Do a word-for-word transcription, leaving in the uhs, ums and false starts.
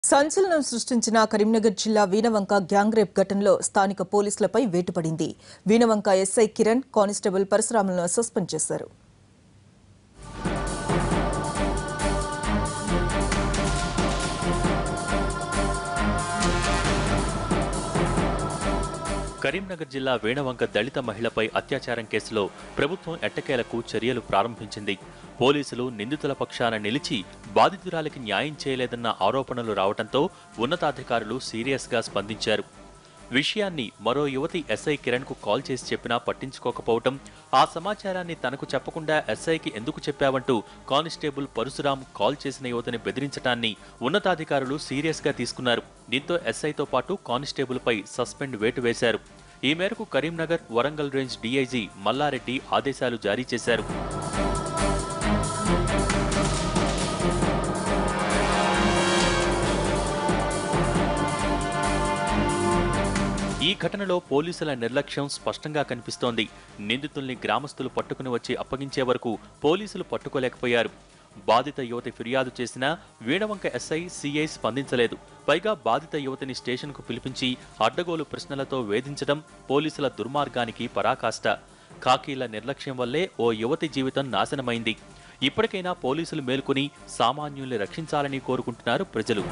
సంచలనం సృష్టించిన కరీంనగర్ జిల్లా వీణవంక గ్యాంగ్ రేప్ ఘటనలో స్థానిక పోలీసులపై వేటు పడింది. వీణవంక ఎస్ఐ కిరణ్, కానిస్టేబుల్ పరశురాములను సస్పెండ్ చేశారు. కరీంనగర్ జిల్లా వీణవంక దళిత మహిళపై అత్యాచారం కేసులో ప్రభుత్వం ఎట్టకేలకు చర్యలు ప్రారంభించింది. పోలీసులు నిందితుల పక్షాన నిలిచి బాధితురాలికి న్యాయం చేయలేదన్న ఆరోపణలు రావడంతో ఉన్నతాధికారులు సీరియస్గా స్పందించారు. విషయాన్ని మరో యువతి ఎస్ఐ కిరణ్ కు కాల్ చేసి చెప్పినా పట్టించుకోకపోవటం, ఆ సమాచారాన్ని తనకు చెప్పకుండా ఎస్ఐకి ఎందుకు చెప్పావంటూ కానిస్టేబుల్ పరశురాం కాల్ చేసిన యువతిని బెదిరించడాన్ని ఉన్నతాధికారులు సీరియస్ గా తీసుకున్నారు. దీంతో ఎస్ఐతో పాటు కానిస్టేబుల్ పై సస్పెండ్ వేటు వేశారు. ఈ మేరకు కరీంనగర్, వరంగల్ రేంజ్ డీఐజీ మల్లారెడ్డి ఆదేశాలు జారీ చేశారు. ఈ ఘటనలో పోలీసుల నిర్లక్ష్యం స్పష్టంగా కనిపిస్తోంది. నిందితుల్ని గ్రామస్తులు పట్టుకుని వచ్చి అప్పగించే వరకు పోలీసులు పట్టుకోలేకపోయారు. బాధిత యువతి ఫిర్యాదు చేసినా వీణవంక ఎస్ఐ, సీఐ స్పందించలేదు. పైగా బాధిత యువతిని స్టేషన్కు పిలిపించి అడ్డగోలు ప్రశ్నలతో వేధించడం పోలీసుల దుర్మార్గానికి పరాకాష్ట. ఖాకీల నిర్లక్ష్యం వల్లే ఓ యువతి జీవితం నాశనమైంది. ఇప్పటికైనా పోలీసులు మేల్కొని సామాన్యుల్ని రక్షించాలని కోరుకుంటున్నారు ప్రజలు.